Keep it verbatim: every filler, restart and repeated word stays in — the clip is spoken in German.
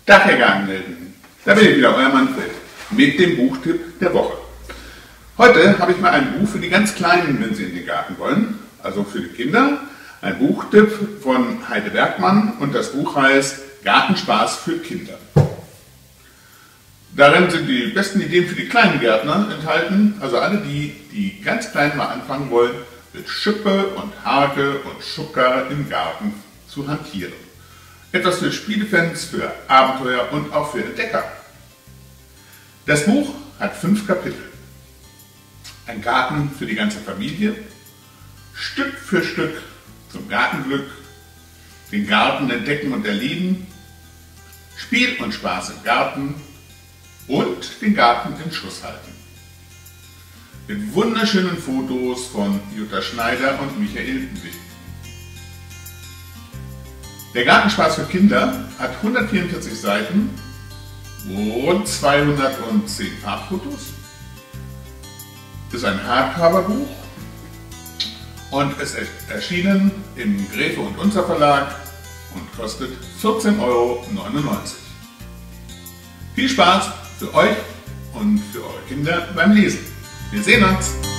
Tag, Herr Gartenhelden. Da bin ich wieder, euer Manfred, mit dem Buchtipp der Woche. Heute habe ich mal ein Buch für die ganz Kleinen, wenn sie in den Garten wollen, also für die Kinder. Ein Buchtipp von Heide Bergmann und das Buch heißt Gartenspaß für Kinder. Darin sind die besten Ideen für die kleinen Gärtner enthalten, also alle die, die ganz klein mal anfangen wollen, mit Schippe und Hake und Schucker im Garten zu hantieren. Etwas für Spielefans, für Abenteuer und auch für Entdecker. Das Buch hat fünf Kapitel. Ein Garten für die ganze Familie, Stück für Stück zum Gartenglück, den Garten entdecken und erleben, Spiel und Spaß im Garten und den Garten in Schuss halten. Mit wunderschönen Fotos von Jutta Schneider und Michael Witt. Der Gartenspaß für Kinder hat hundertvierundvierzig Seiten und zweihundertzehn Farbfotos. Ist ein Hardcover-Buch und es ist erschienen im Gräfe und Unzer Verlag und kostet vierzehn Euro neunundneunzig. Viel Spaß für euch und für eure Kinder beim Lesen. Wir sehen uns!